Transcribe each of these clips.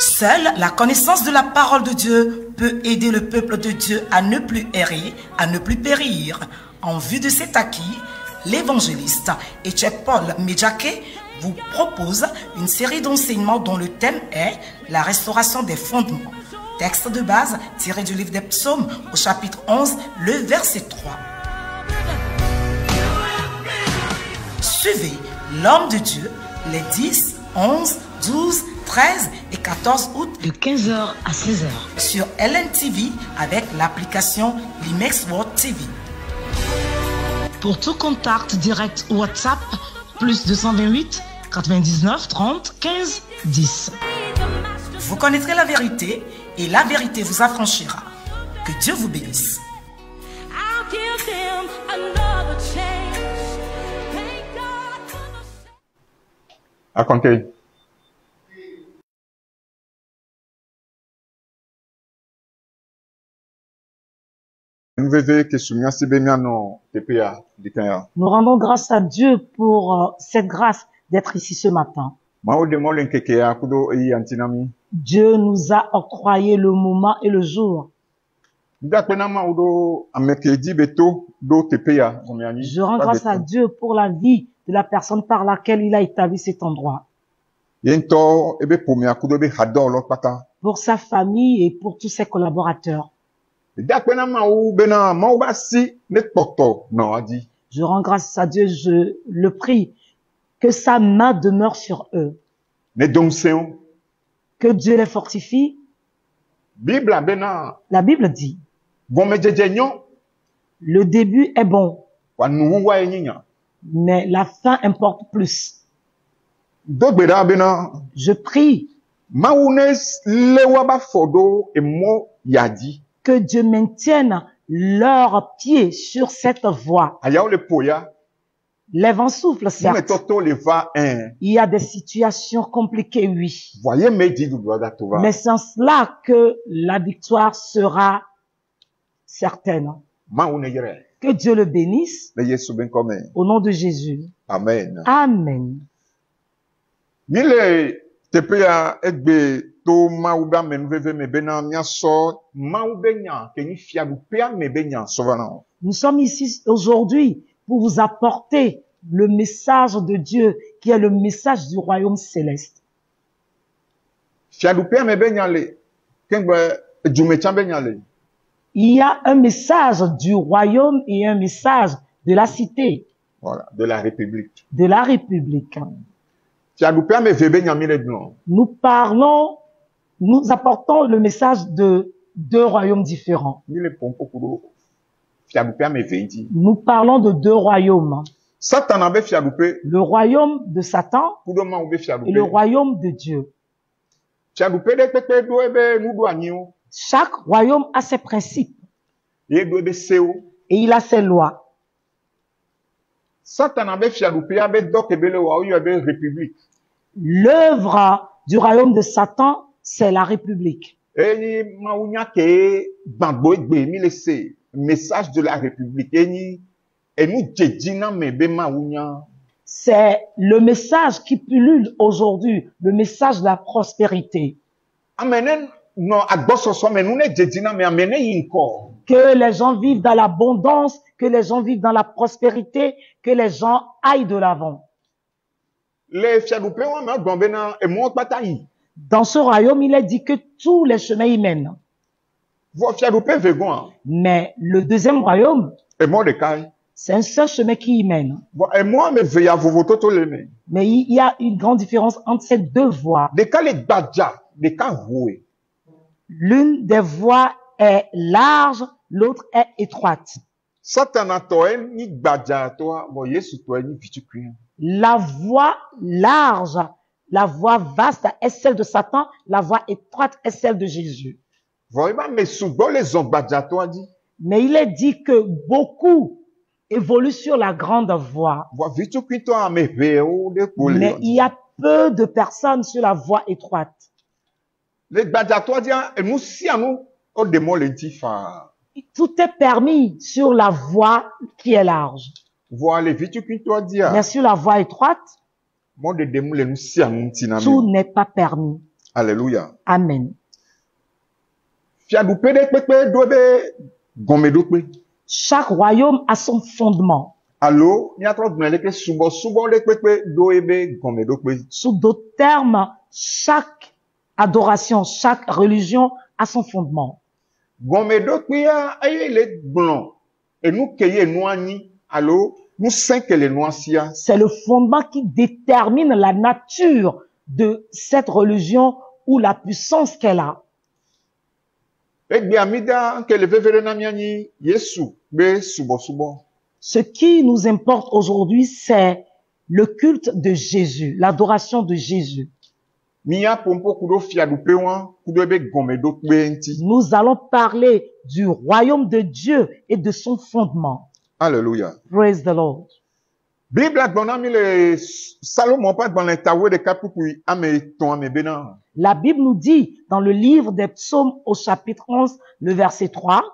Seule la connaissance de la parole de Dieu peut aider le peuple de Dieu à ne plus errer, à ne plus périr. En vue de cet acquis, l'évangéliste Paul Medjake vous propose une série d'enseignements dont le thème est la restauration des fondements. Texte de base tiré du livre des Psaumes au chapitre 11, le verset 3. Suivez l'homme de Dieu les 10, 11, 12, 13 et 14 août de 15h à 16h sur LNTV avec l'application Limex World TV. Pour tout contact direct WhatsApp, plus 228 99 30 15 10. Vous connaîtrez la vérité et la vérité vous affranchira. Que Dieu vous bénisse. Racontez. Nous rendons grâce à Dieu pour cette grâce d'être ici ce matin. Dieu nous a octroyé le moment et le jour. Je rends grâce à Dieu pour la vie de la personne par laquelle il a établi cet endroit. Pour sa famille et pour tous ses collaborateurs. Je rends grâce à Dieu, je le prie, que sa main demeure sur eux. Que Dieu les fortifie. La Bible dit, le début est bon, mais la fin importe plus. Je prie que Dieu maintienne leurs pieds sur cette voie. Les vents soufflent, certes. Il y a des situations compliquées, oui. Mais c'est en cela que la victoire sera certaine. Que Dieu le bénisse. Au nom de Jésus. Amen. Amen. Nous sommes ici aujourd'hui pour vous apporter le message de Dieu qui est le message du royaume céleste. Il y a un message du royaume et un message de la cité. Voilà, de la République. De la République. Nous apportons le message de deux royaumes différents. Nous parlons de deux royaumes. Le royaume de Satan et le royaume de Dieu. Chaque royaume a ses principes. Et il a ses lois. L'œuvre du royaume de Satan, c'est la République. Message de la République. C'est le message qui pullule aujourd'hui, le message de la prospérité. Que les gens vivent dans l'abondance, que les gens vivent dans la prospérité, que les gens aillent de l'avant. Dans ce royaume, il est dit que tous les chemins y mènent. Mais le deuxième royaume, c'est un seul chemin qui y mène. Mais il y a une grande différence entre ces deux voies. L'une des voies est large, l'autre est étroite. La voie large, la voie vaste est celle de Satan, la voie étroite est celle de Jésus. Mais il est dit que beaucoup évoluent sur la grande voie. Mais il y a peu de personnes sur la voie étroite. Tout est permis sur la voie qui est large. Mais sur la voie étroite, tout n'est pas permis. Alléluia. Amen. Chaque royaume a son fondement. Sous d'autres termes, chaque adoration, chaque religion a son fondement. C'est le fondement qui détermine la nature de cette religion ou la puissance qu'elle a. Ce qui nous importe aujourd'hui, c'est le culte de Jésus, l'adoration de Jésus. Nous allons parler du royaume de Dieu et de son fondement. Alléluia. Praise the Lord. La Bible nous dit dans le livre des Psaumes au chapitre 11, le verset 3,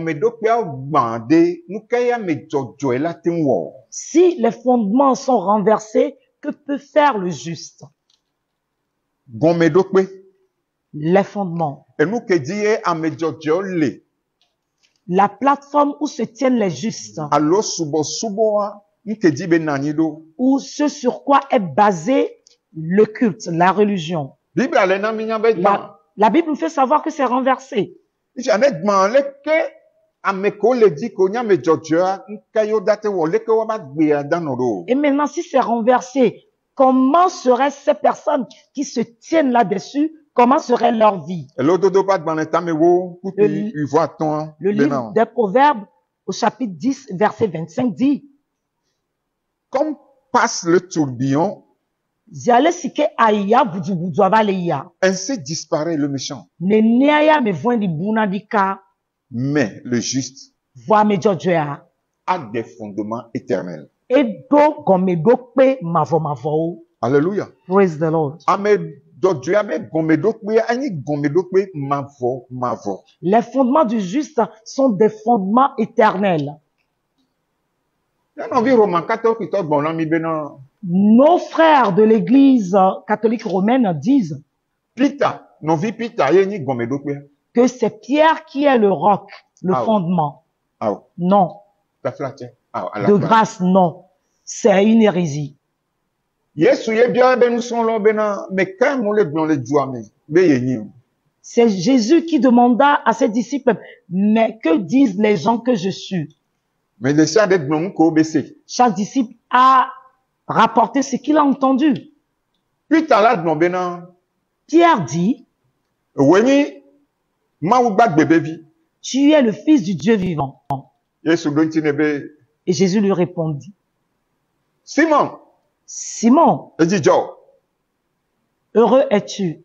si les fondements sont renversés, que peut faire le juste? Les fondements. La plateforme où se tiennent les justes. Ou ce sur quoi est basé le culte, la religion. La Bible nous fait savoir que c'est renversé. Et maintenant, si c'est renversé, comment seraient ces personnes qui se tiennent là-dessus? Comment serait leur vie? Le livre des Proverbes, au chapitre 10, verset 25, dit: comme passe le tourbillon, ainsi disparaît le méchant. Mais le juste a des fondements éternels. Alléluia. Praise the Lord. Les fondements du juste sont des fondements éternels. Nos frères de l'église catholique romaine disent que c'est Pierre qui est le roc, le fondement. Non. De grâce, non. C'est une hérésie. C'est Jésus qui demanda à ses disciples, mais que disent les gens que je suis? Chaque disciple a rapporté ce qu'il a entendu. Pierre dit, tu es le fils du Dieu vivant. Et Jésus lui répondit, Simon, heureux es-tu?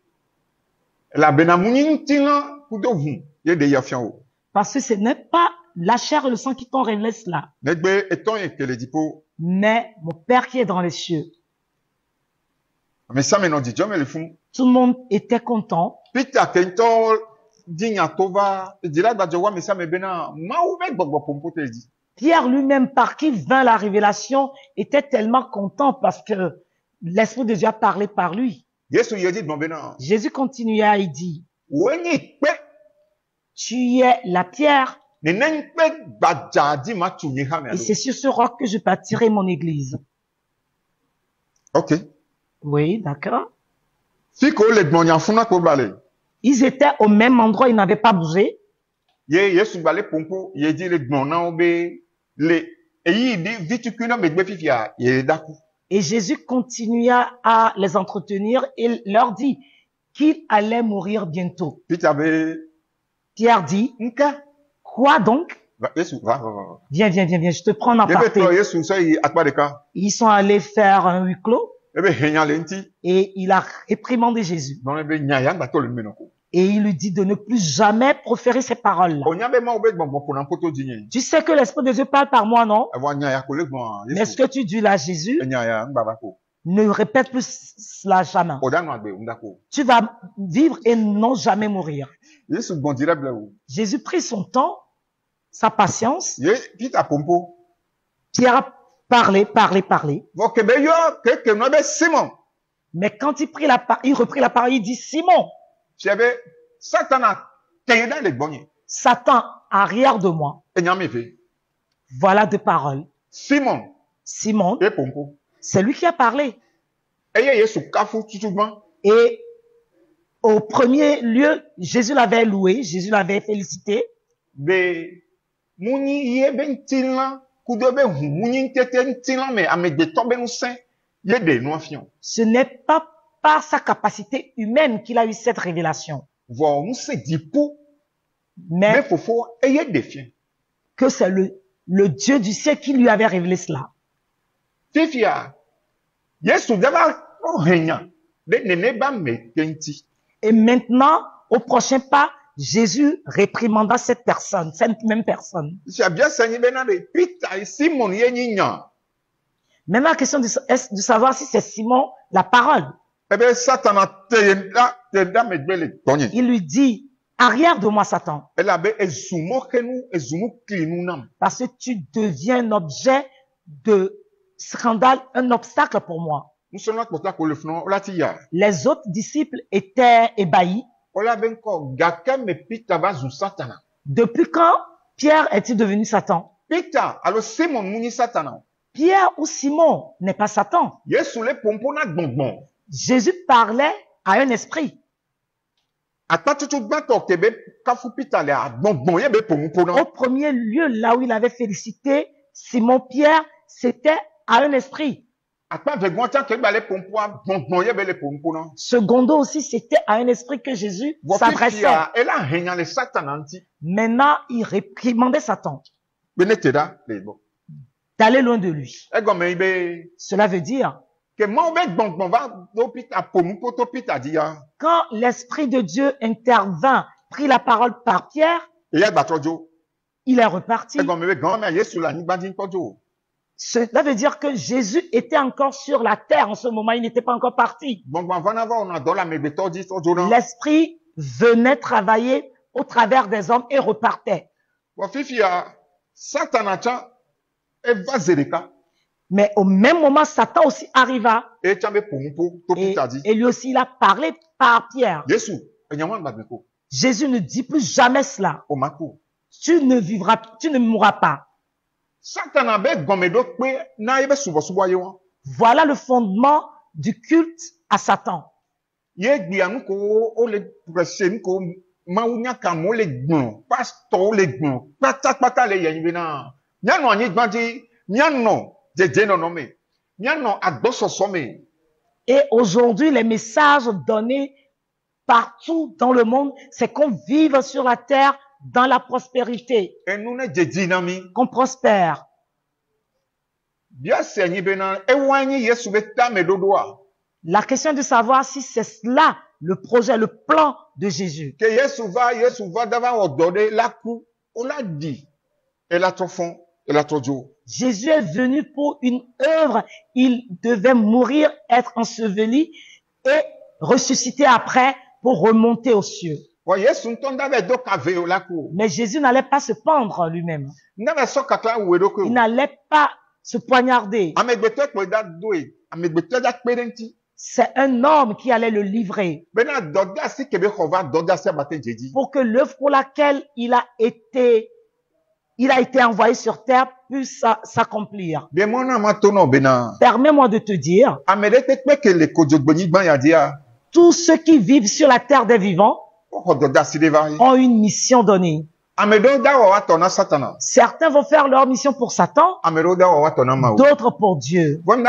Parce que ce n'est pas la chair et le sang qui t'ont révélé cela, mais mon Père qui est dans les cieux. Tout le monde était content. Pierre lui-même, par qui vint la révélation, était tellement content parce que l'Esprit de Dieu a parlé par lui. Jésus continua et dit, tu es la pierre, et c'est sur ce roc que je bâtirai mon église. Ok. Oui, d'accord. Ils étaient au même endroit, ils n'avaient pas bougé. Et Jésus continua à les entretenir et leur dit qu'il allait mourir bientôt. Pierre dit, quoi donc? Viens, je te prends en aparté. Ils sont allés faire un huis clos. Et il a réprimandé Jésus. Et il lui dit de ne plus jamais proférer ces paroles-là. Tu sais que l'Esprit de Dieu parle par moi, non? Mais ce que tu dis là, Jésus, ne répète plus cela jamais. Tu vas vivre et non jamais mourir. Jésus prit son temps, sa patience. Pierre a parlé. Mais quand il reprit la parole, il dit, Simon, Satan arrière de moi. Voilà deux paroles. Simon, c'est lui qui a parlé. Et au premier lieu, Jésus l'avait loué, Jésus l'avait félicité. Ce n'est pas par sa capacité humaine qu'il a eu cette révélation. Mais que c'est le Dieu du ciel qui lui avait révélé cela. Et maintenant, au prochain pas, Jésus réprimanda cette personne, cette même personne. Maintenant, la question est de savoir si c'est Simon la parole. Il lui dit, arrière de moi, Satan. Parce que tu deviens un objet de scandale, un obstacle pour moi. Les autres disciples étaient ébahis. Depuis quand Pierre est-il devenu Satan? Pierre ou Simon n'est pas Satan. Jésus parlait à un esprit. Au premier lieu, là où il avait félicité Simon Pierre, c'était à un esprit. Secondo aussi, c'était à un esprit que Jésus s'adressait. Maintenant, il réprimandait Satan d'aller loin de lui. Cela veut dire quand l'Esprit de Dieu intervint, prit la parole par Pierre, il est reparti. Cela veut dire que Jésus était encore sur la terre en ce moment, il n'était pas encore parti. L'Esprit venait travailler au travers des hommes et repartait. Mais au même moment, Satan aussi arriva. Et lui aussi, il a parlé par Pierre. Jésus ne dit plus jamais cela. Tu ne vivras, tu ne mourras pas. Voilà le fondement du culte à Satan. Et aujourd'hui, les messages donnés partout dans le monde, c'est qu'on vive sur la terre dans la prospérité, qu'on prospère. La question de savoir si c'est cela le projet, le plan de Jésus. Jésus est venu pour une œuvre. Il devait mourir, être enseveli et ressusciter après pour remonter aux cieux. Mais Jésus n'allait pas se pendre lui-même. Il n'allait pas se poignarder. C'est un homme qui allait le livrer. Pour que l'œuvre pour laquelle il a été envoyé sur terre puisse s'accomplir. Permets-moi de te dire, tous ceux qui vivent sur la terre des vivants ont une mission donnée. Certains vont faire leur mission pour Satan, d'autres pour Dieu. Mais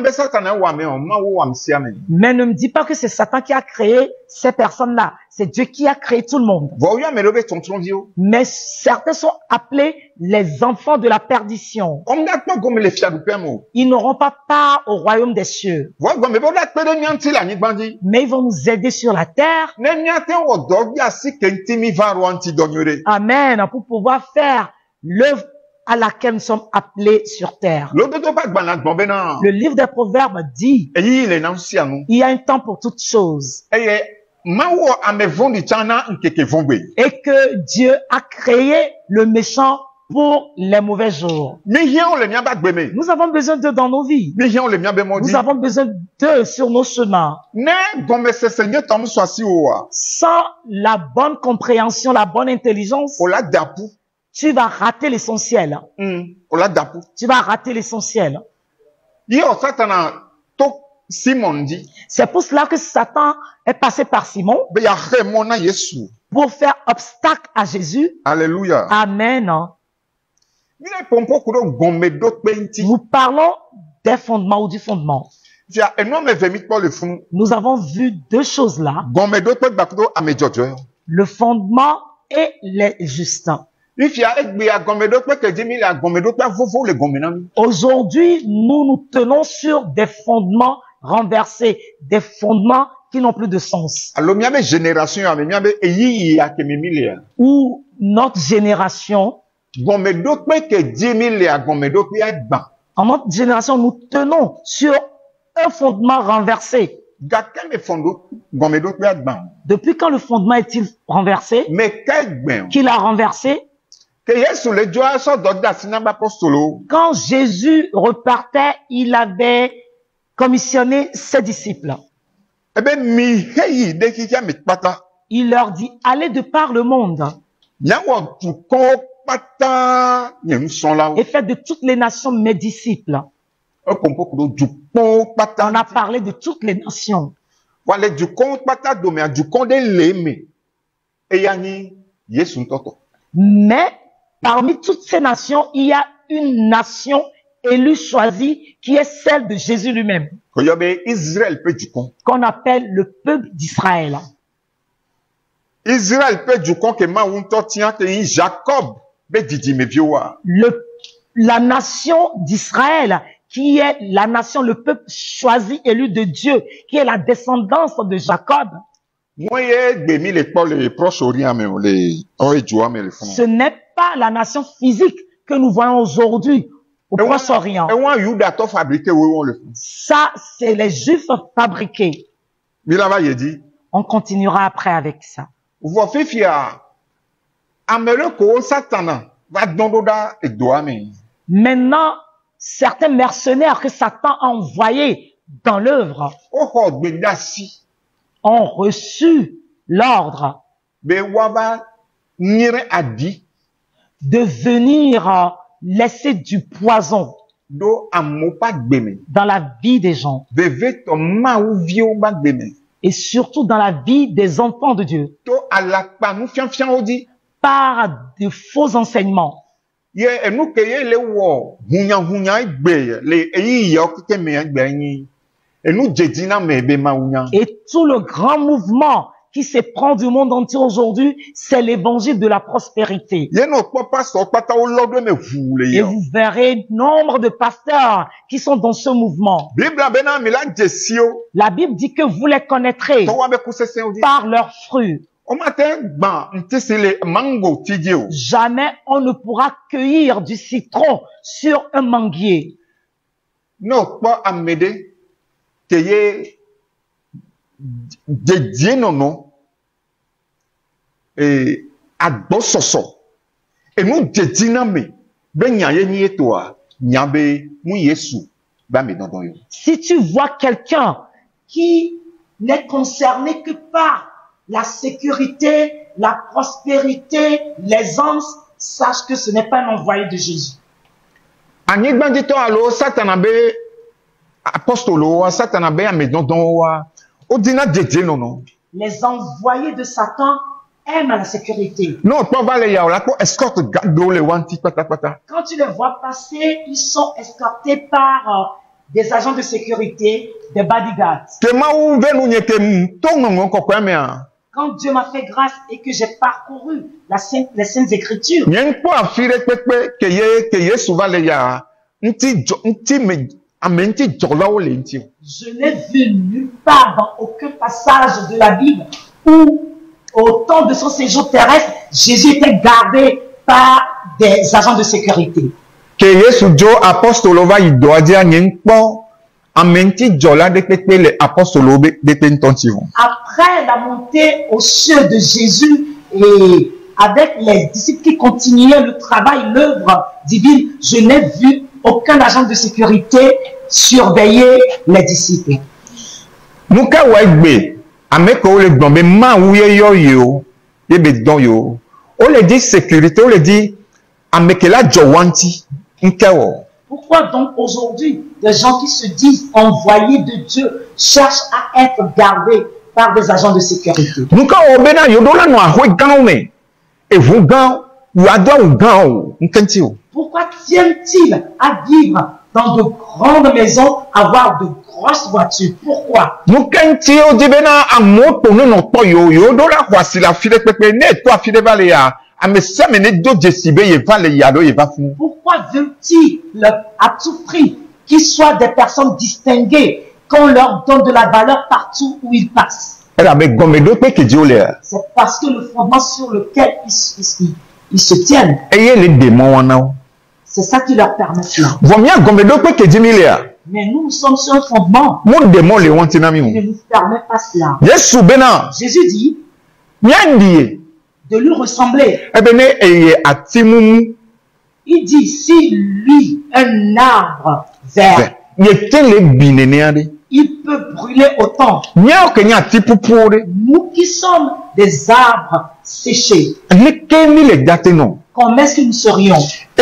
ne me dis pas que c'est Satan qui a créé ces personnes-là. C'est Dieu qui a créé tout le monde. Mais certains sont appelés les enfants de la perdition. Ils n'auront pas part au royaume des cieux. Mais ils vont nous aider sur la terre. Amen. Pour pouvoir faire l'œuvre à laquelle nous sommes appelés sur terre. Le livre des Proverbes dit, il y a un temps pour toutes choses. Et que Dieu a créé le méchant pour les mauvais jours. Nous avons besoin d'eux dans nos vies. Nous avons besoin d'eux sur nos chemins. Sans la bonne compréhension, la bonne intelligence, tu vas rater l'essentiel. Tu vas rater l'essentiel. C'est pour cela que Satan est passé par Simon pour faire obstacle à Jésus. Alléluia. Amen. Nous parlons des fondements ou du fondement. Nous avons vu deux choses là. Le fondement et les justes. Aujourd'hui, nous nous tenons sur des fondements renversés, des fondements qui n'ont plus de sens. Ou notre génération, en notre génération, nous tenons sur un fondement renversé. Depuis quand le fondement est-il renversé? Qui l'a renversé? Quand Jésus repartait, il avait commissionné ses disciples. Il leur dit, allez de par le monde et faites de toutes les nations mes disciples. On a parlé de toutes les nations. Mais parmi toutes ces nations, il y a une nation élue, choisie, qui est celle de Jésus lui-même, qu'on appelle le peuple d'Israël. La nation d'Israël, qui est la nation, le peuple choisi, élu de Dieu, qui est la descendance de Jacob. Ce n'est pas la nation physique que nous voyons aujourd'hui au Proche-Orient. Ça, c'est les Juifs fabriqués. On continuera après avec ça. Maintenant, certains mercenaires que Satan a envoyés dans l'œuvre ont reçu l'ordre de venir laisser du poison dans la vie des gens et surtout dans la vie des enfants de Dieu par de faux enseignements. Et tout le grand mouvement qui se prend du monde entier aujourd'hui, c'est l'évangile de la prospérité. Et vous verrez nombre de pasteurs qui sont dans ce mouvement. La Bible dit que vous les connaîtrez par leurs fruits. Jamais on ne pourra cueillir du citron sur un manguier. Si tu vois quelqu'un qui n'est concerné que par la sécurité, la prospérité, l'aisance, sache que ce n'est pas un envoyé de Jésus. Les envoyés de Satan aiment la sécurité. Quand tu les vois passer, ils sont escortés par des agents de sécurité, des bodyguards. Quand Dieu m'a fait grâce et que j'ai parcouru les Saintes Écritures, je n'ai vu nulle part dans aucun passage de la Bible où, au temps de son séjour terrestre, Jésus était gardé par des agents de sécurité. Après la montée aux cieux de Jésus et avec les disciples qui continuaient le travail, l'œuvre divine, je n'ai vu aucun agent de sécurité surveiller les disciples. On le dit sécurité, on le dit pourquoi donc aujourd'hui des gens qui se disent envoyés de Dieu cherchent à être gardés par des agents de sécurité? Pourquoi tiennent-ils à vivre dans de grandes maisons, avoir de grosses voitures? Pourquoi? Pourquoi veulent-ils à tout prix qu'ils soient des personnes distinguées, qu'on leur donne de la valeur partout où ils passent? C'est parce que le fondement sur lequel ils se tiennent, c'est ça qui leur permet cela. Mais nous sommes sur un fondement qui ne nous permet pas cela. Jésus dit de lui ressembler. Il dit, si lui, un arbre vert, il peut brûler autant. Nous qui sommes des arbres séchés, comment est-ce que nous serions?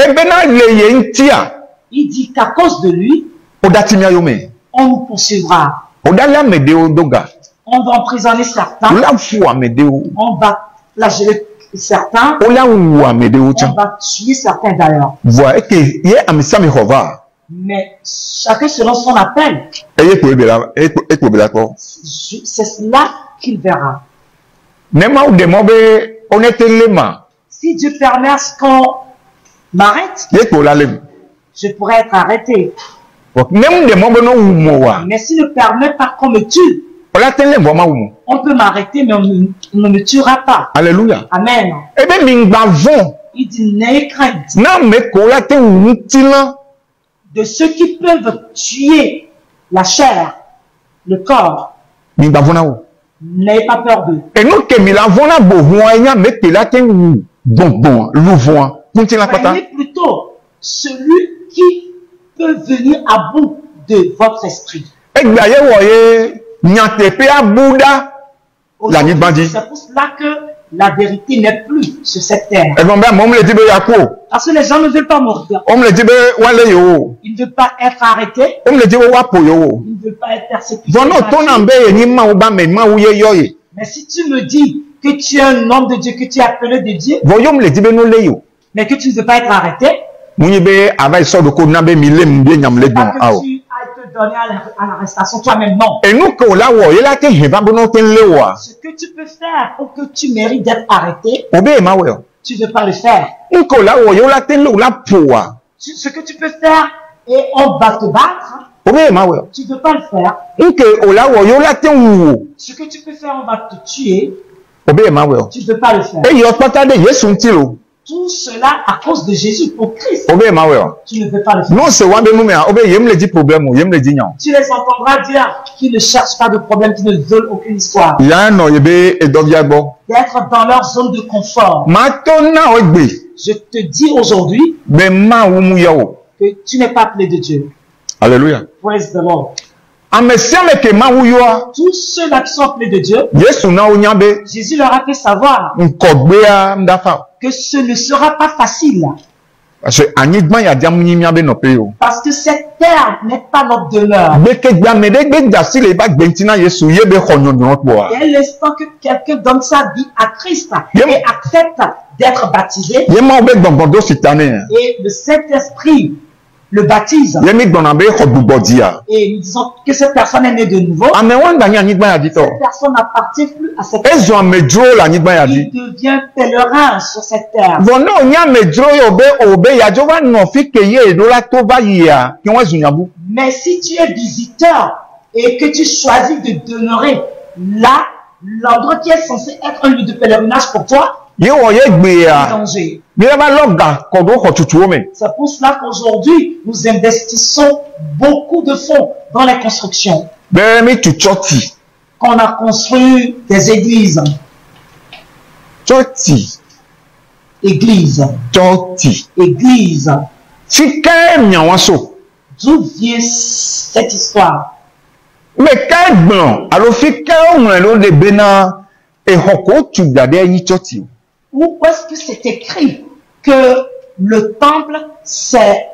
Il dit qu'à cause de lui, on nous poursuivra. On va emprisonner certains. On va flageller certains. On va tuer certains d'ailleurs. Mais chacun selon son appel. C'est cela qu'il verra. Si Dieu permet à ce qu'on m'arrête, je pourrais être arrêté. Mais s'il ne permet pas qu'on me tue, on peut m'arrêter, mais on ne me tuera pas. Alléluia. Amen. Il dit, n'ayez crainte de ceux qui peuvent tuer la chair, le corps. N'ayez pas peur d'eux. Prenez plutôt celui qui peut venir à bout de votre esprit. C'est pour cela que la vérité n'est plus sur cette terre. Parce que les gens ne veulent pas mourir. Ils ne veulent pas être arrêtés. Ils ne veulent pas être persécutés. Mais si tu me dis que tu es un homme de Dieu, que tu es appelé de Dieu, mais que tu ne veux pas être arrêté, pas que tu ailles te donner à l'arrestation toi-même, non. Ce que tu peux faire pour que tu mérites d'être arrêté, tu ne veux pas le faire. Ce que tu peux faire et on va te battre, tu ne veux pas le faire. Ce que tu peux faire, on va te tuer, tu ne veux pas le faire. Tout cela à cause de Jésus pour Christ. Tu ne veux pas le faire. Tu les entendras dire qu'ils ne cherchent pas de problème, qu'ils ne veulent aucune histoire. D'être dans leur zone de confort. Je te dis aujourd'hui que tu n'es pas appelé de Dieu. Alléluia. Praise the Lord. Tous ceux-là qui sont appelés de Dieu, Jésus leur a fait savoir que ce ne sera pas facile. Parce que cette terre n'est pas notre demeure. Dès l'instant que quelqu'un donne sa vie à Christ et accepte d'être baptisé, et le Saint-Esprit le baptise, et nous disons que cette personne est née de nouveau, cette personne n'appartient plus à cette terre. Il devient pèlerin sur cette terre. Mais si tu es visiteur et que tu choisis de demeurer là, l'endroit qui est censé être un lieu de pèlerinage pour toi, c'est pour cela qu'aujourd'hui, nous investissons beaucoup de fonds dans les constructions. Qu'on a construit des églises. Église. Toti. Église. D'où vient cette histoire? Mais quand blanc, alors où est-ce que c'est écrit que le temple c'est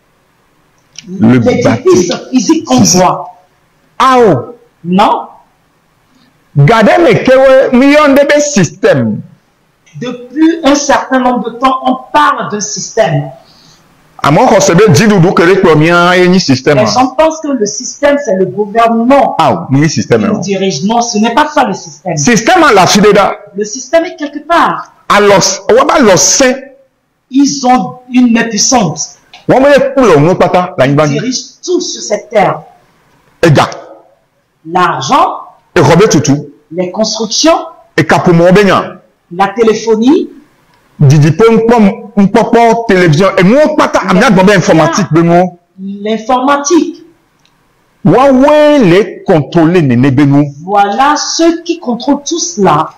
l'édifice physique qu'on voit? Ah oh. Non. Gardez mais que millions de systèmes. Depuis un certain nombre de temps, on parle d'un système. À moi, on se dit que les premiers système. Les gens pensent que le système, c'est le gouvernement. Ah, oui, système. Qui nous dirige. Non, ce n'est pas ça le système. Système à la fidélité. Le système est quelque part. Alors, ils ont une puissance. Ils dirigent tout sur cette terre. L'argent. Les constructions. La téléphonie. Télévision et nous informatique de nous. L'informatique. Les contrôler voilà ceux qui contrôlent tout cela.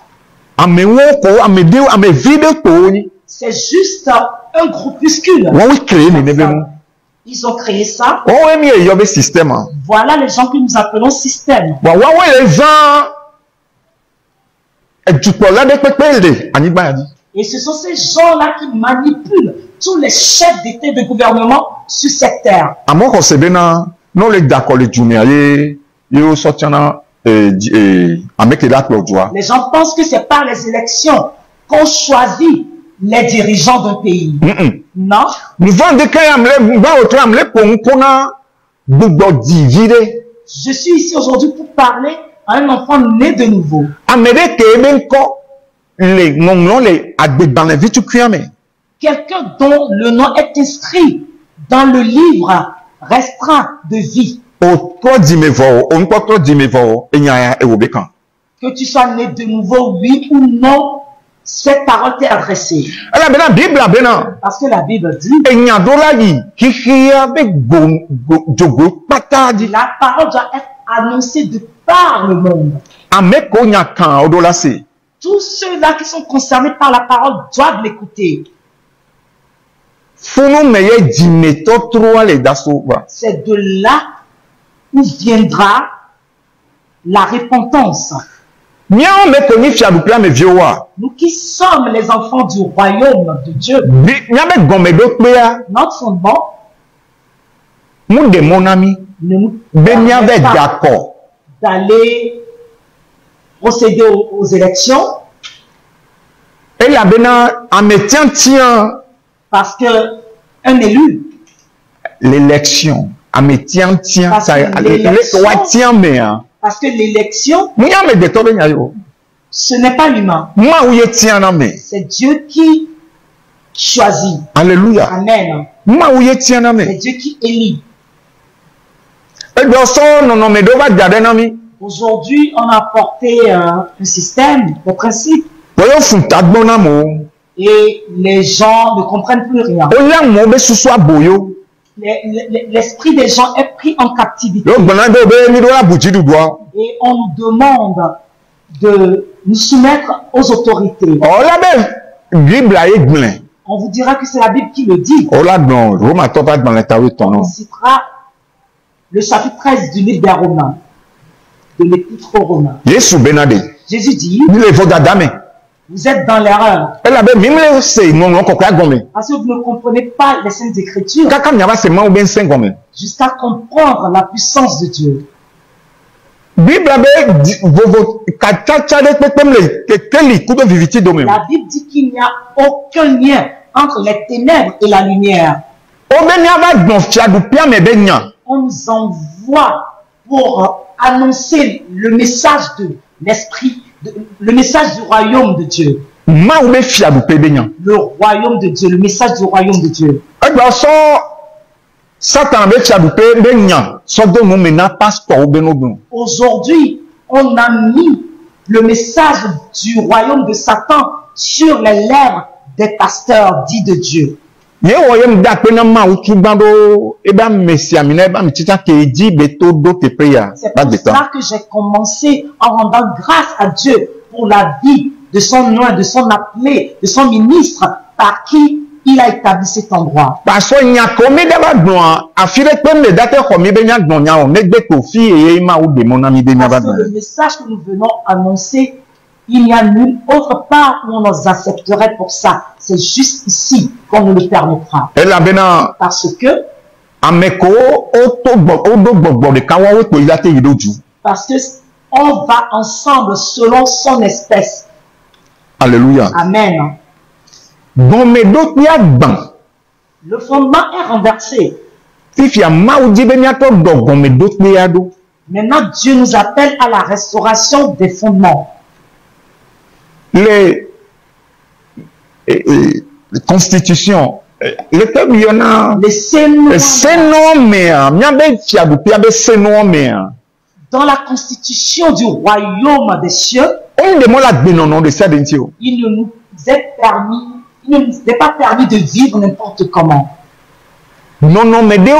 C'est juste un groupuscule. Ils ont créé ça. Voilà les gens que nous appelons système. Et ce sont ces gens-là qui manipulent tous les chefs d'État et de gouvernement sur cette terre. Les gens pensent que c'est par les élections qu'on choisit les dirigeants d'un pays. Non. Je suis ici aujourd'hui pour parler à un enfant né de nouveau. Quelqu'un dont le nom est inscrit dans le livre restreint de vie. Que tu sois né de nouveau, oui ou non, cette parole t'est adressée. Parce que la Bible dit, la parole doit être annoncée de par le monde. Tous ceux-là qui sont concernés par la parole doivent l'écouter. C'est de là où viendra la repentance. Nous qui sommes les enfants du royaume de Dieu, notre fondement ne nous permet pas d'aller procéder aux élections. Parce que un élu, l'élection, parce que l'élection, ce n'est pas l'humain. C'est Dieu qui choisit. Alléluia. Amen. C'est Dieu qui élit. Aujourd'hui, on a apporté un système, des principes. Et les gens ne comprennent plus rien. L'esprit des gens est pris en captivité. Et on nous demande de nous soumettre aux autorités. On vous dira que c'est la Bible qui le dit. On citera le chapitre 13 du livre des Romains, de l'épître aux Romains. Jésus dit, vous êtes dans l'erreur. Parce que vous ne comprenez pas les Saintes Écritures jusqu'à comprendre la puissance de Dieu. La Bible dit qu'il n'y a aucun lien entre les ténèbres et la lumière. On nous envoie pour annoncer le message de l'esprit, le message du royaume de Dieu. Le royaume de Dieu, le message du royaume de Dieu. Aujourd'hui, on a mis le message du royaume de Satan sur les lèvres des pasteurs dits de Dieu. C'est pour ça que j'ai commencé en rendant grâce à Dieu pour la vie de son nom, de son appelé, de son ministre, par qui il a établi cet endroit. Parce que le message que nous venons annoncer, il n'y a nulle autre part où on nous accepterait pour ça. C'est juste ici qu'on nous le permettra. Parce que on va ensemble selon son espèce. Alléluia. Amen. Le fondement est renversé. Maintenant, Dieu nous appelle à la restauration des fondements. Les constitutions, dans la constitution du royaume des cieux, il ne nous est pas permis de vivre n'importe comment. Non, mais il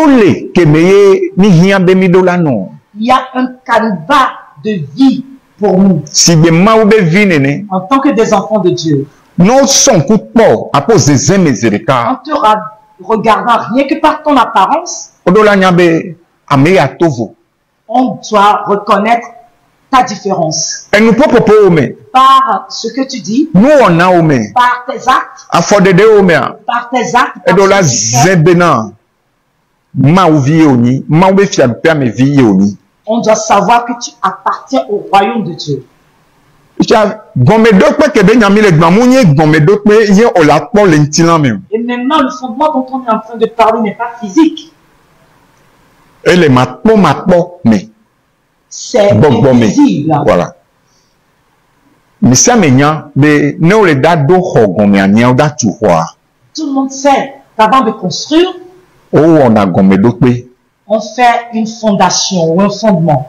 y a un canevas de vie pour nous. En tant que des enfants de Dieu. En te regardant rien que par ton apparence, on doit reconnaître ta différence. Par ce que tu dis, par tes actes, on doit savoir que tu appartiens au royaume de Dieu. Et maintenant, le fondement dont on est en train de parler n'est pas physique. C'est invisible. Voilà. Tout le monde sait qu'avant de construire, on fait une fondation ou un fondement.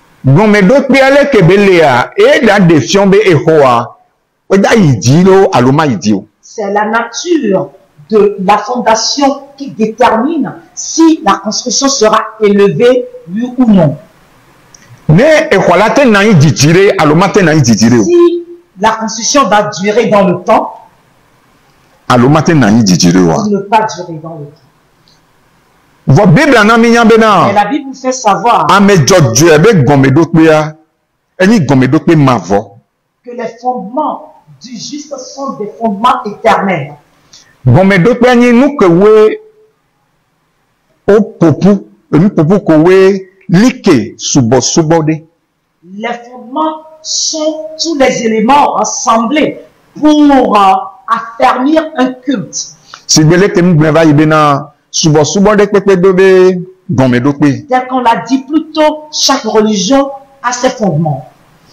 C'est la nature de la fondation qui détermine si la construction sera élevée, oui ou non. Si la construction va durer dans le temps, ou ne pas durer dans le temps. Et la Bible nous fait savoir que les fondements du juste sont des fondements éternels. Les fondements sont tous les éléments rassemblés pour affermir un culte. Tel qu'on l'a dit plus tôt, chaque religion a ses fondements.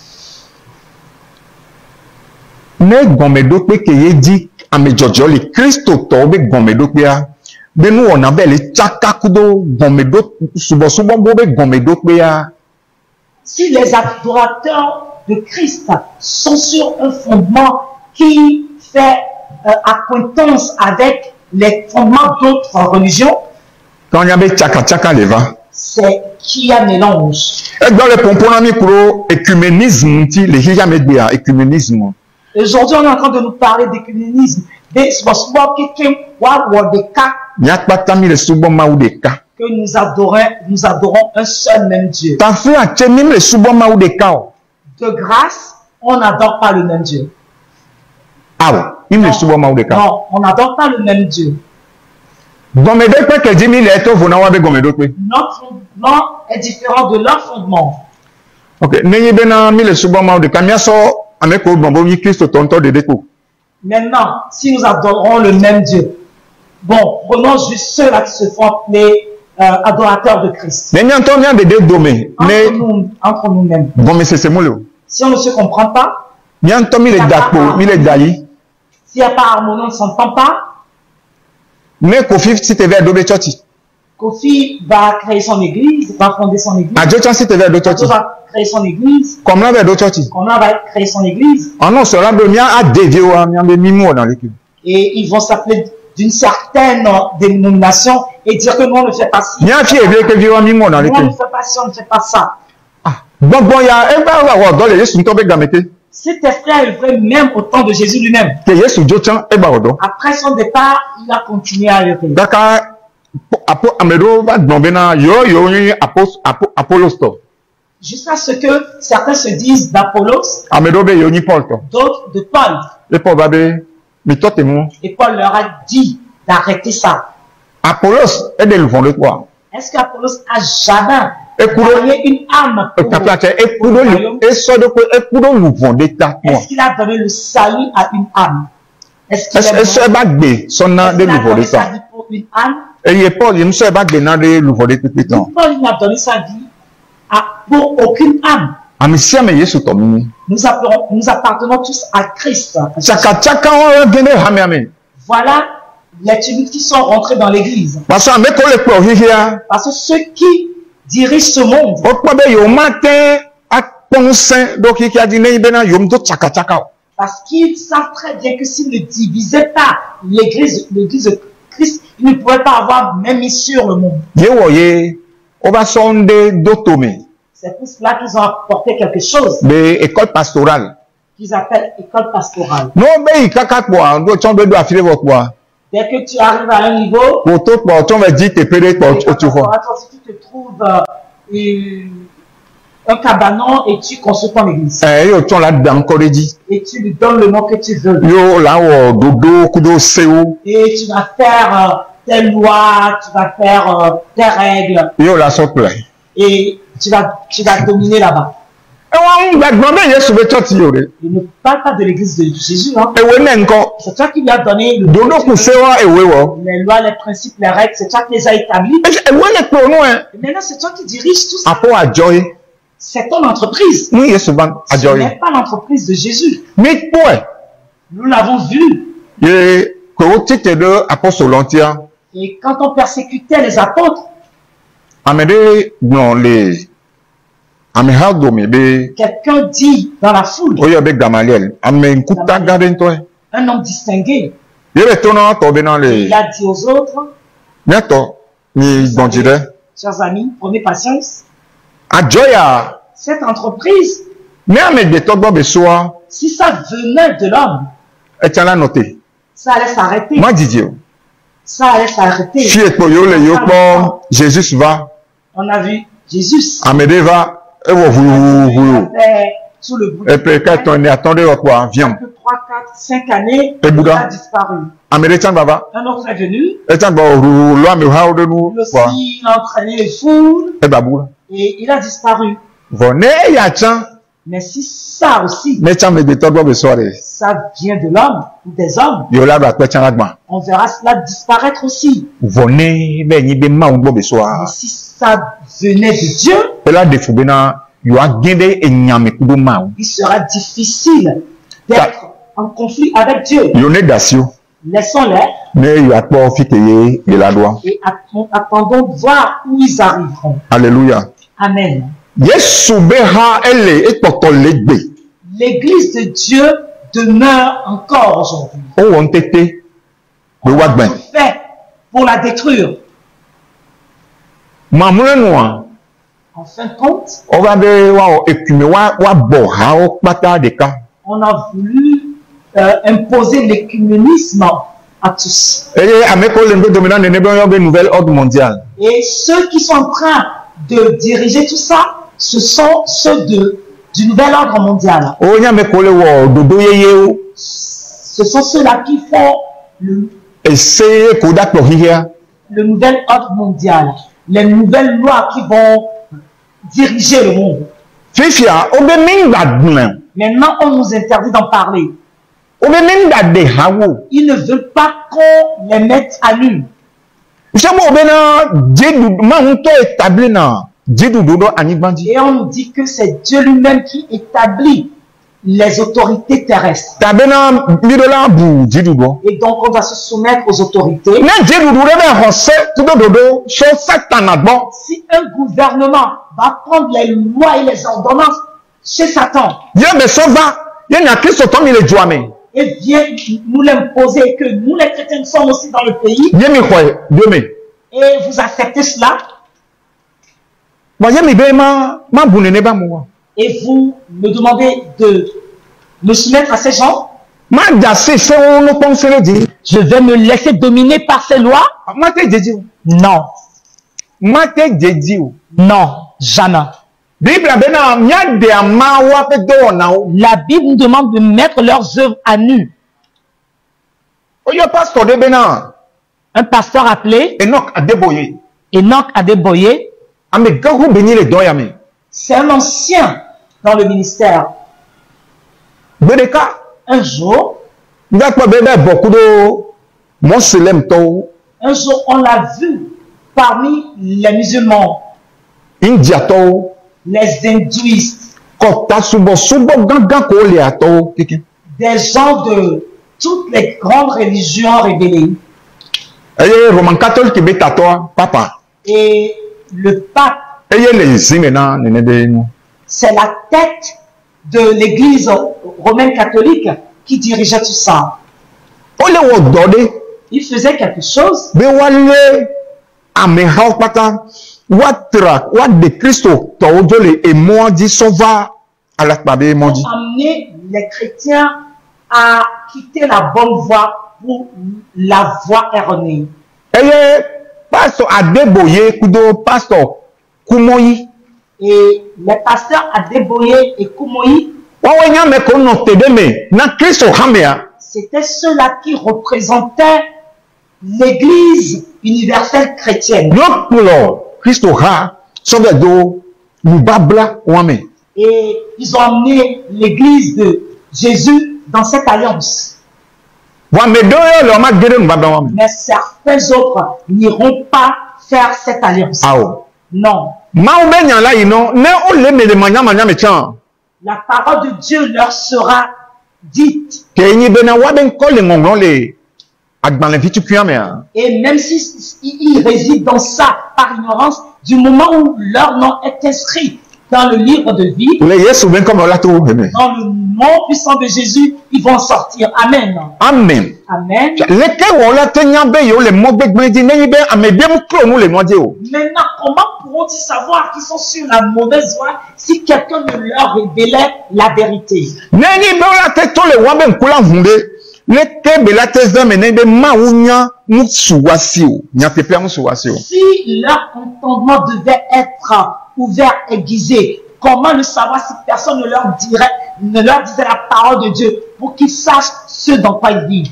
Si les adorateurs de Christ sont sur un fondement qui fait acquaintance avec les fondements d'autres religions, c'est qu'il y a mélange. Aujourd'hui, on est en train de nous parler d'écuménisme. Que nous adorons un seul même Dieu. De grâce, on n'adore pas le même Dieu. Non, on n'adore pas le même Dieu. Notre fondement est différent de leur fondement. Maintenant, si nous adorons le même Dieu, bon, prenons juste ceux-là qui se font appeler adorateurs de Christ. Entre nous-mêmes. Si on ne se comprend pas, s'il n'y a pas harmonie, on ne s'entend pas. Kofi va créer son église, va fonder son église. Adjo va créer son église. Comment va créer son église. Et ils vont s'appeler d'une certaine dénomination et dire que nous on ne fait pas ci. Nous on ne fait pas ci, on ne fait pas ça. Cet esprit a œuvré même au temps de Jésus lui-même. Après son départ, il a continué à œuvrer. Jusqu'à ce que certains se disent d'Apollos, d'autres de Paul. Et Paul leur a dit d'arrêter ça. Apollos est de l'ouvre de quoi? Est-ce qu'Apollos a jamais donné une âme pour est-ce qu'il a donné le salut à une âme? Est-ce qu'il a donné sa vie pour une âme? Paul, il n'a donné sa vie pour aucune âme. Nous appartenons tous à Christ. Voilà les tumultes qui sont rentrés dans l'église. Parce que ceux qui dirigent ce monde, parce qu'ils savent très bien que s'ils ne divisaient pas l'église de Christ, ils ne pourraient pas avoir même mis sur le monde. C'est pour cela qu'ils ont apporté quelque chose. École pastorale. Qu'ils appellent école pastorale. Dès que tu arrives à un niveau, si tu te trouves un cabanon et tu construis ton église. Et tu lui donnes le nom que tu veux. Et tu vas faire tes lois, tu vas faire tes règles. Et tu vas dominer là-bas. Il ne parle pas de l'église de Jésus. Hein? C'est toi qui lui as donné les lois, les principes, les règles. C'est toi qui les as établis. Et maintenant, c'est toi qui diriges tout ça. C'est ton entreprise. Ce n'est pas l'entreprise de Jésus. Nous l'avons vu. Et quand on persécutait les apôtres, quelqu'un dit dans la foule, un homme distingué, il a dit aux autres, chers amis, prenez patience. Cette entreprise, si ça venait de l'homme, ça allait s'arrêter. Ça allait s'arrêter. Jésus va. On a vu Jésus. Amédée va. Et puis quand on est attendu quoi, viens. 3, 4, 5 années, il a disparu. Un autre est venu. Lui aussi, il a entraîné les foules. Et il a disparu. Mais si ça aussi, ça vient de l'homme ou des hommes, on verra cela disparaître aussi. Mais si ça venait de Dieu, il sera difficile d'être en conflit avec Dieu. Laissons-les et attendons de voir où ils arriveront. Alléluia. Amen. L'église de Dieu demeure encore aujourd'hui. On fait pour la détruire. En fin de compte, on a voulu imposer l'écuménisme à tous. Et ceux qui sont en train de diriger tout ça, ce sont ceux du nouvel ordre mondial. Ce sont ceux-là qui font le nouvel ordre mondial, les nouvelles lois qui vont diriger le monde. Maintenant, on nous interdit d'en parler. Ils ne veulent pas qu'on les mette à nu. Et on nous dit que c'est Dieu lui-même qui établit les autorités terrestres. Et donc on va se soumettre aux autorités. Si un gouvernement va prendre les lois et les ordonnances chez Satan et vient nous l'imposer, que nous les chrétiens sommes aussi dans le pays, et vous acceptez cela, et vous me demandez me soumettre à ces gens? Je vais me laisser dominer par ces lois? Non. Non, jamais. La Bible nous demande de mettre leurs œuvres à nu. Un pasteur appelé Enoch Adeboye. C'est un ancien dans le ministère. Un jour, on l'a vu parmi les musulmans, les hindouistes, des gens de toutes les grandes religions révélées. Et le pape, c'est la tête de l'église romaine catholique qui dirigeait tout ça. Il faisait quelque chose pour amener les chrétiens à quitter la bonne voie pour la voie erronée. Et les pasteurs Adeboye et Koumoyi, c'était ceux-là qui représentaient l'église universelle chrétienne. Et ils ont amené l'église de Jésus dans cette alliance. Mais certains autres n'iront pas faire cette alliance. Non. La parole de Dieu leur sera dite. Et même s'ils résident dans ça par ignorance, du moment où leur nom est inscrit dans le livre de vie, dans le nom puissant de Jésus, ils vont sortir. Amen. Amen. Amen. Maintenant, comment pourront-ils savoir qu'ils sont sur la mauvaise voie si quelqu'un ne leur révélait la vérité? Si leur entendement devait être ouvert, aiguisé, comment le savoir si personne ne leur disait la parole de Dieu pour qu'ils sachent ce dans quoi ils vivent?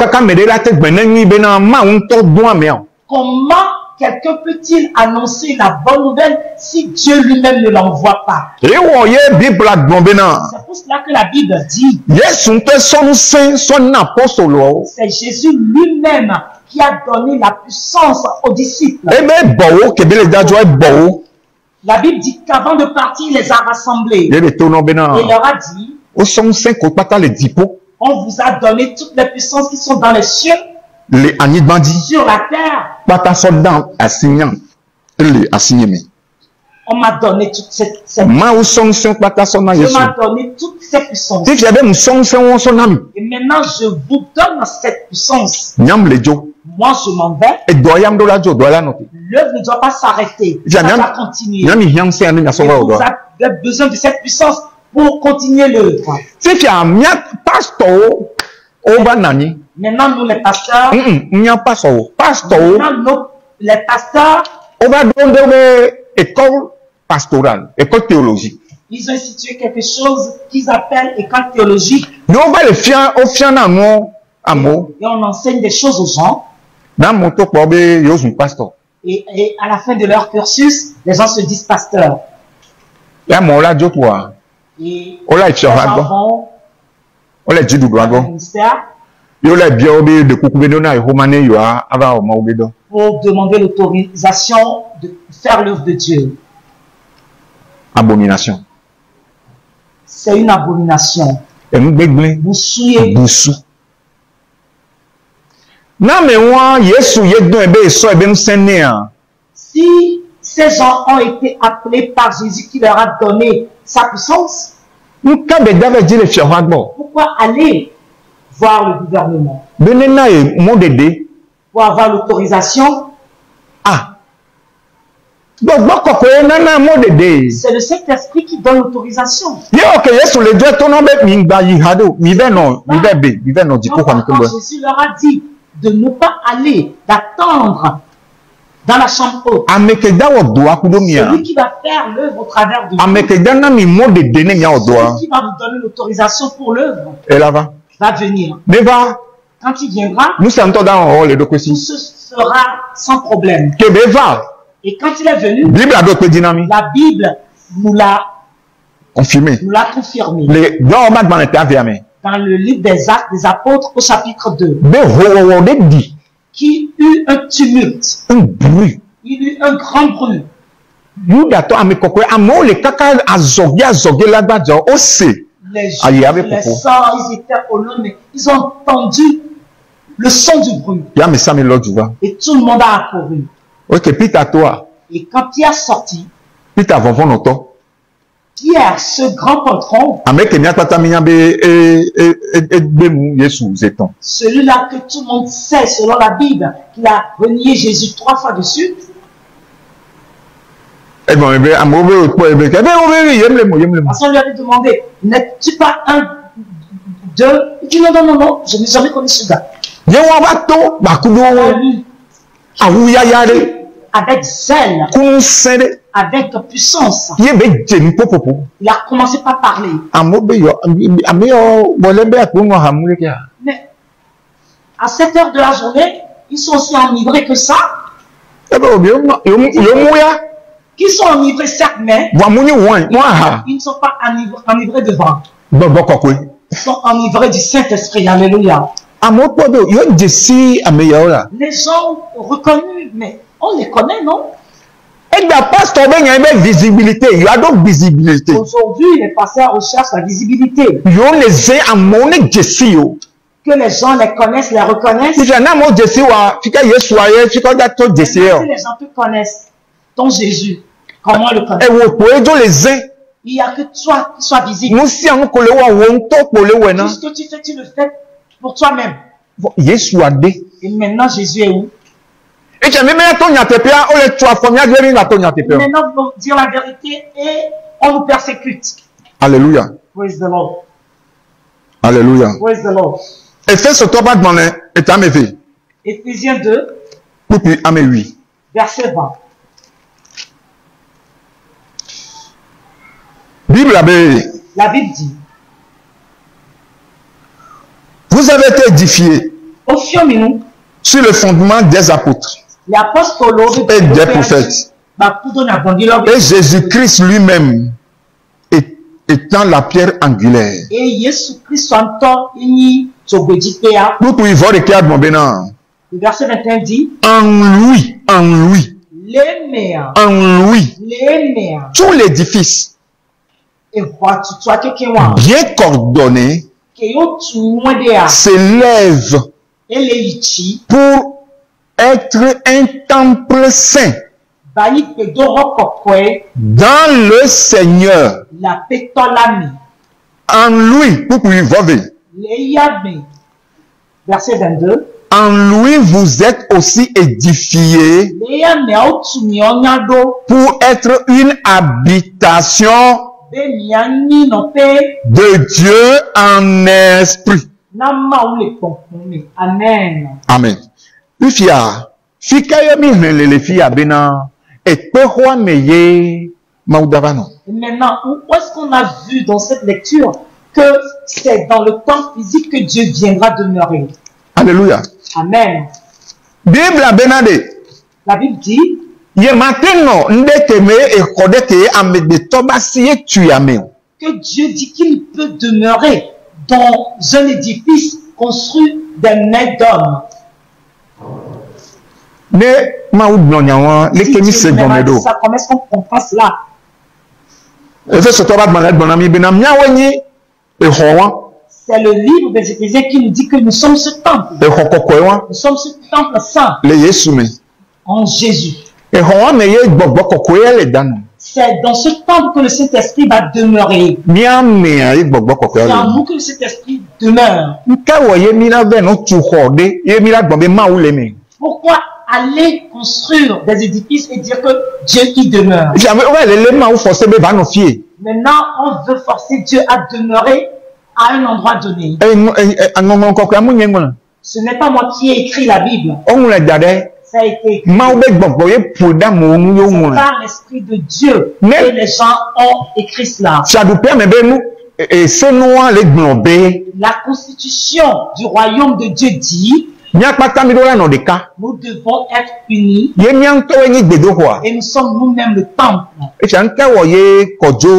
Comment quelqu'un peut-il annoncer la bonne nouvelle si Dieu lui-même ne l'envoie pas? C'est pour cela que la Bible dit, c'est Jésus lui-même qui a donné la puissance aux disciples. La Bible dit qu'avant de partir, il les a rassemblés. Et leur a dit, on vous a donné toutes les puissances qui sont dans les cieux, sur la terre. On m'a donné toute cette puissance. Je m'a donné toutes ces puissances. Et maintenant, je vous donne cette puissance. Moi, je m'en vais. L'œuvre ne doit pas s'arrêter. Ça va continuer. Et vous avez besoin de cette puissance pour continuer l'œuvre. Maintenant, nous, les pasteurs, les pasteurs, école théologique. Ils ont institué quelque chose qu'ils appellent école théologique. Et on enseigne des choses aux gens. Et à la fin de leur cursus, les gens se disent pasteurs. Et les gens vont au ministère pour demander l'autorisation de faire l'œuvre de Dieu. Abomination. C'est une abomination. Boussouillé. Si ces gens ont été appelés par Jésus qui leur a donné sa puissance, pourquoi aller voir le gouvernement pour avoir l'autorisation? C'est le Saint-Esprit qui donne l'autorisation. Quand Jésus leur a dit de ne pas aller, d'attendre dans la chambre haute. Celui qui va faire l'œuvre au travers de vous. Celui qui va vous donner l'autorisation pour l'œuvre va venir. Quand il viendra, tout se fera sans problème. Et quand il est venu, la Bible nous l'a confirmé. Dans le livre des Actes des Apôtres au chapitre 2. Qui eut un tumulte. Un bruit. Il eut un grand bruit. Les sorts, ils étaient au loin, mais ils ont entendu le son du bruit. Et tout le monde a accouru. Et quand Pierre sortit, Pierre, ce grand patron, celui-là que tout le monde sait selon la Bible, qu'il a renié Jésus 3 fois de suite. Parce qu'on lui avait demandé, n'es-tu pas un, deux? Il dit non, je n'ai jamais connu ce gars. Avec zèle, avec puissance. Il a commencé par parler. Mais à cette heure de la journée, ils sont aussi enivrés que ça. Qui sont enivrés certes, mais ils ne sont pas enivrés de vin. Ils sont enivrés du Saint-Esprit. Alléluia. Les gens ont reconnu, mais on les connaît, non? Aujourd'hui, les pasteurs recherchent la visibilité. Que les gens les connaissent, les reconnaissent. Que les gens te connaissent. Ton Jésus, comment le connaître? Il n'y a que toi qui sois visible. Tout ce que tu fais, tu le fais pour toi-même. Et maintenant, Jésus est où? Et maintenant, nous devons dire la vérité et on nous persécute. Alléluia. Praise the Lord. Alléluia. Praise the Lord. Éphésiens 2, verset 20. La Bible dit, vous avez été édifiés sur le fondement des apôtres et des prophètes. Et Jésus-Christ lui-même étant la pierre angulaire. Le verset 21 dit, en lui, tout l'édifice bien coordonné s'élève pour être un temple saint dans le Seigneur. En lui, verset 22. En lui, vous êtes aussi édifiés pour être une habitation de Dieu en esprit. Amen. Amen. Et maintenant, où est-ce qu'on a vu dans cette lecture que c'est dans le temps physique que Dieu viendra demeurer? Alléluia. Amen. La Bible dit que Dieu dit qu'il peut demeurer dans un édifice construit des mains d'hommes. Ça, comment est-ce qu'on comprend cela? C'est le livre des Éphésiens qui nous dit que nous sommes ce temple. Nous sommes ce temple saint en Jésus. C'est dans ce temple que le Saint-Esprit va demeurer. C'est en nous que le Saint-Esprit demeure. Pourquoi aller construire des édifices et dire que Dieu y demeure. Maintenant, on veut forcer Dieu à demeurer à un endroit donné. Ce n'est pas moi qui ai écrit la Bible. Ça a été écrit par l'Esprit de Dieu. Et les gens ont écrit cela. La constitution du royaume de Dieu dit: nous devons être unis et nous sommes nous-mêmes le temple. Quand tu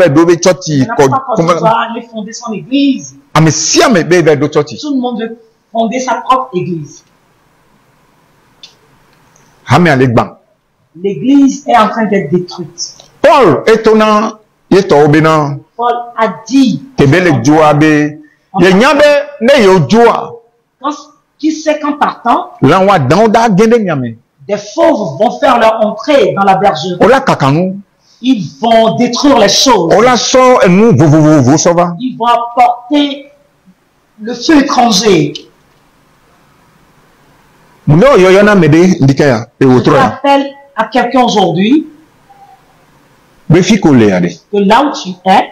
dois aller fonder son église, tout le monde veut fonder sa propre église. L'église est en train d'être détruite. Paul a dit, qui sait qu'en partant, des fauves vont faire leur entrée dans la bergerie. Ils vont détruire les choses. Ils vont apporter le feu étranger. Je rappelle à quelqu'un aujourd'hui que là où tu es,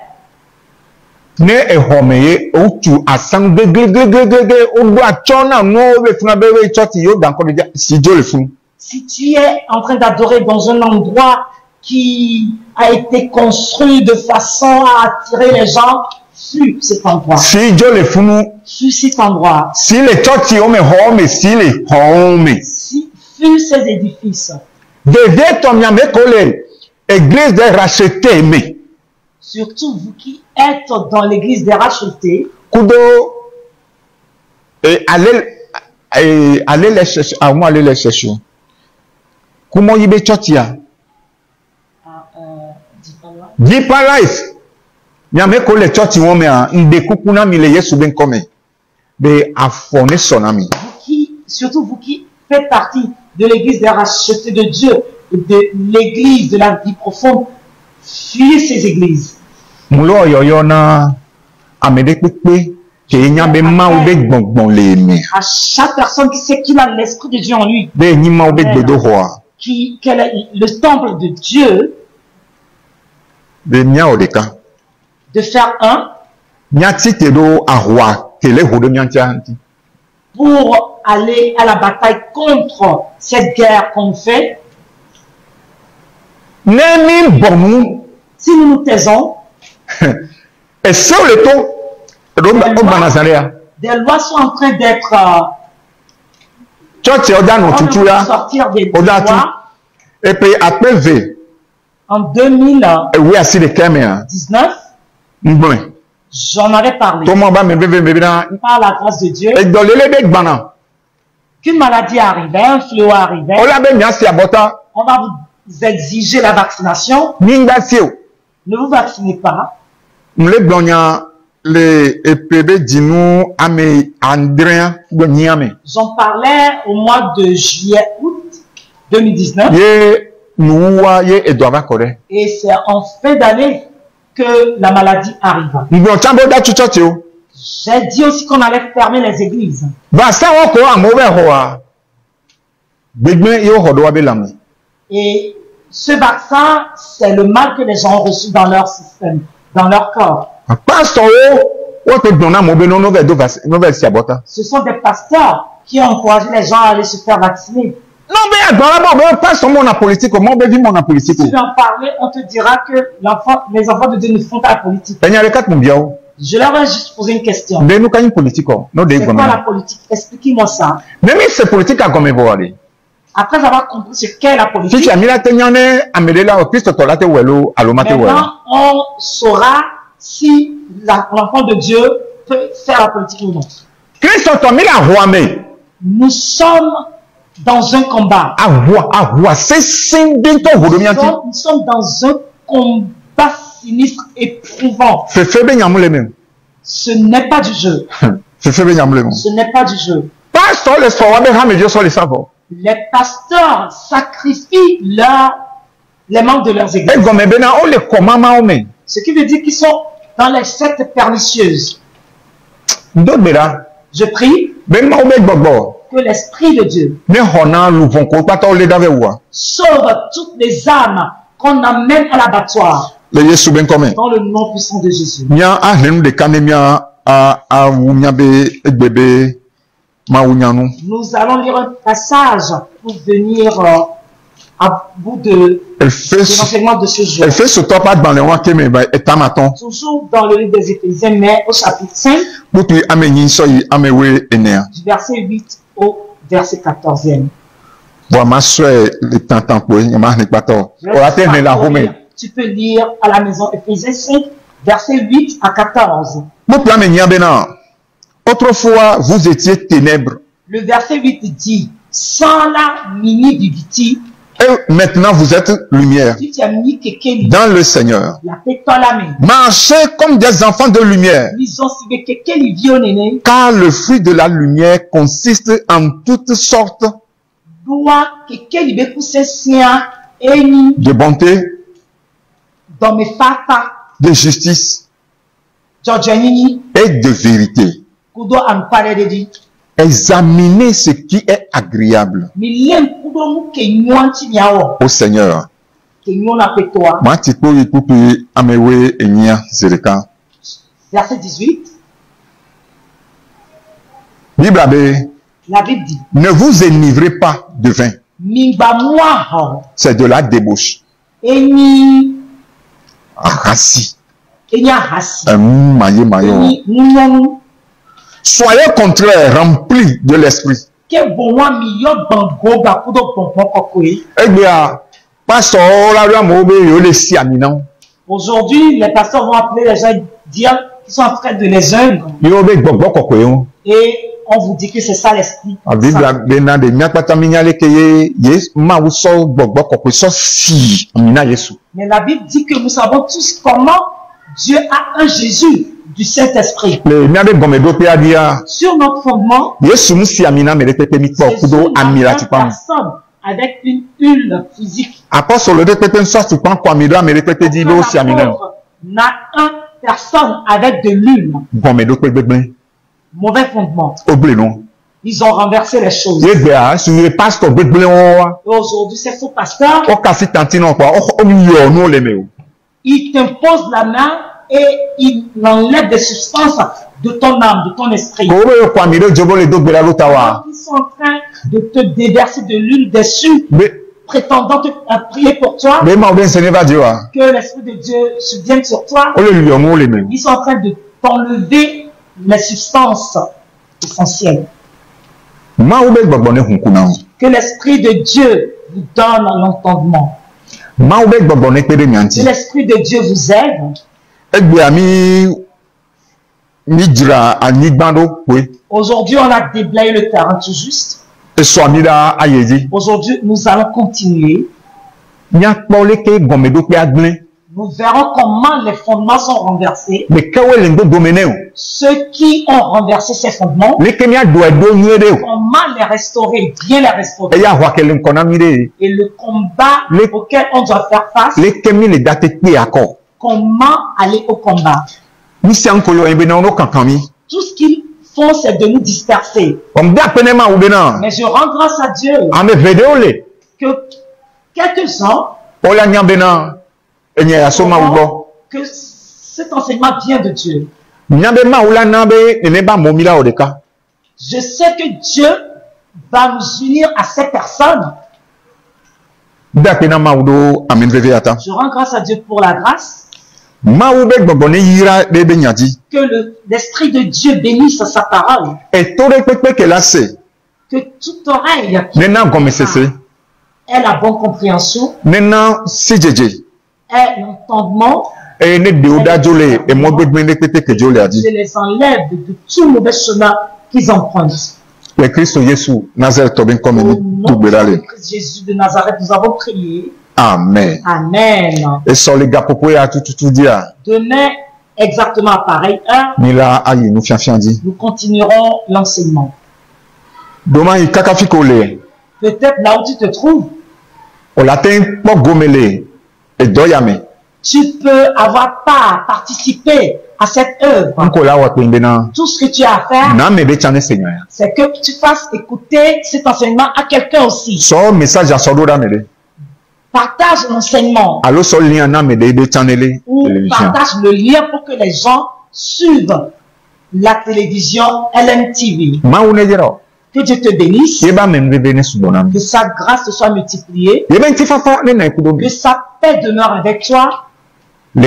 si tu es en train d'adorer dans un endroit qui a été construit de façon à attirer les gens, fuis cet endroit. Fuis cet endroit. Fuis ces édifices. Église des rachetés, mais surtout vous qui êtes dans l'église des rachetés, allez les chercher. Allez les chercher. Comment y est chotia? Deeper Life. Nyame ko le chochi wome a inde kukuna mi le Yesu ben comme be afone sonami. Surtout vous qui faites partie de l'église des rachetés de Dieu, de l'église de la vie profonde, fuyez ces églises. Mulo yoyona amede pepe ke nyambe ma ube gbongbon le mi. À chaque personne qui sait qu'il a l'esprit de Dieu en lui, be nyima ube gbedo ho quel est le temple de Dieu, de nya odeka, de faire un nyati tedo ahwa tele hodo nyantia pour aller à la bataille contre cette guerre qu'on fait. Si nous nous taisons, et sur le ton, des lois sont en train d'être sortir des lois. Et puis après en 2019, j'en avais parlé. Par la grâce de Dieu, qu'une maladie arrivait, un fléau arrivait, on va vous exiger la vaccination. Ne vous vaccinez pas. J'en parlais au mois de juillet-août 2019. Et c'est en fin d'année que la maladie arrive. J'ai dit aussi qu'on allait fermer les églises. Et ce vaccin, c'est le mal que les gens ont reçu dans leur système, dans leur corps. Ce sont des pasteurs qui ont encouragé les gens à aller se faire vacciner. Non, mais si tu veux en parler, on te dira que les enfants de Dieu ne font pas la politique. Je leur ai juste posé une question. C'est quoi la politique? Expliquez-moi ça. Après avoir compris ce qu'est la politique, maintenant on saura si l'enfant de Dieu peut faire la politique ou non. Nous sommes dans un combat. Nous sommes dans un combat sinistre, éprouvant. Ce n'est pas du jeu. Ce n'est pas du jeu. Les pasteurs sacrifient les membres de leurs églises. Ce qui veut dire qu'ils sont dans les sectes pernicieuses. Je prie que l'Esprit de Dieu sauve toutes les âmes qu'on amène à l'abattoir. Dans le nom puissant de Jésus. Nous allons lire un passage pour venir à bout de l'enseignement de ce jour. Toujours dans le livre des Éphésiens, mais au chapitre 5, du verset 8 au verset 14e. Tu peux lire à la maison Éphésiens 5, verset 8 à 14. Autrefois, vous étiez ténèbres. Le verset 8 dit, sans la mini-bibiti, et maintenant vous êtes lumière dans le Seigneur. Marchez comme des enfants de lumière. Car le fruit de la lumière consiste en toutes sortes de bonté, de justice et de vérité. Examinez ce qui est agréable au Seigneur. Verset 18. La Bible dit, ne vous enivrez pas de vin. C'est de la débauche. Soyez au contraire remplis de l'esprit. Aujourd'hui, les pasteurs vont appeler les gens et dire qu'ils sont en train de les œuvre. Et on vous dit que c'est ça l'esprit. Mais la Bible dit que nous savons tous comment Dieu a un Jésus du Saint-Esprit. Sur notre fondement, Jésus n'a personne avec une huile physique. N'a un personne avec de l'huile. Mauvais fondement. Ils ont renversé les choses. Et aujourd'hui, ces faux pasteurs, ils t'imposent la main et ils enlèvent des substances de ton âme, de ton esprit. Ils sont en train de te déverser de l'huile dessus, prétendant prier pour toi, que l'Esprit de Dieu se vienne sur toi. Ils sont en train de t'enlever les substances essentielles. Que l'Esprit de Dieu vous donne l'entendement. Que l'Esprit de Dieu vous aide. Aujourd'hui, on a déblayé le terrain tout juste. Aujourd'hui, nous allons continuer. Nous verrons comment les fondements sont renversés. Ceux qui ont renversé ces fondements, comment les restaurer, bien les restaurer. Et le combat auquel on doit faire face, comment aller au combat. Tout ce qu'ils font, c'est de nous disperser. Mais je rends grâce à Dieu que quelques-uns, que cet enseignement vient de Dieu. Je sais que Dieu va nous unir à ces personnes. Je rends grâce à Dieu pour la grâce. Que l'Esprit de Dieu bénisse sa parole. Que toute oreille ait la bonne compréhension, ait l'entendement, et les enlève de tout mauvais chemin qu'ils empruntent. Le Christ Jésus, Nazareth, Au nom de Christ Jésus de Nazareth, nous avons prié. Amen. Amen. Et sur les gars, demain, exactement à pareille heure, nous continuerons l'enseignement. Peut-être là où tu te trouves, tu peux avoir part, participer à cette œuvre. Tout ce que tu as à faire, c'est que tu fasses écouter cet enseignement à quelqu'un aussi. Partage l'enseignement. Ou partage le lien pour que les gens suivent la télévision LMTV. Que Dieu te bénisse. Que sa grâce te soit multipliée. Que sa paix demeure avec toi. Au nom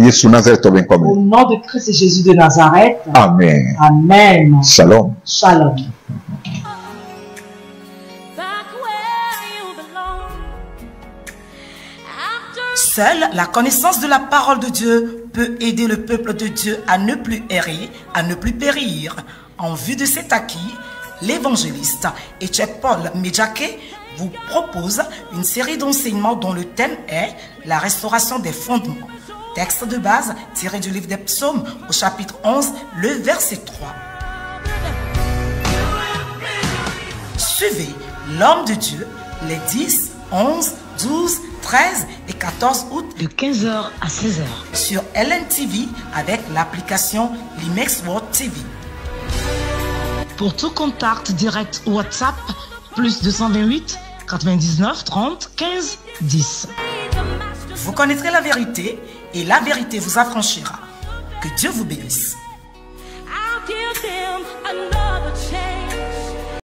de Christ Jésus de Nazareth. Amen. Amen. Shalom. Shalom. Seule la connaissance de la parole de Dieu peut aider le peuple de Dieu à ne plus errer, à ne plus périr. En vue de cet acquis, l'évangéliste Paul Medjake vous propose une série d'enseignements dont le thème est la restauration des fondements. Texte de base tiré du livre des Psaumes au chapitre 11, le verset 3. Suivez l'homme de Dieu les 10, 11, 12, 13 et 14 août de 15h à 16h sur LNTV avec l'application Limex World TV. Pour tout contact direct WhatsApp, plus 228 99 30 15 10. Vous connaîtrez la vérité et la vérité vous affranchira. Que Dieu vous bénisse.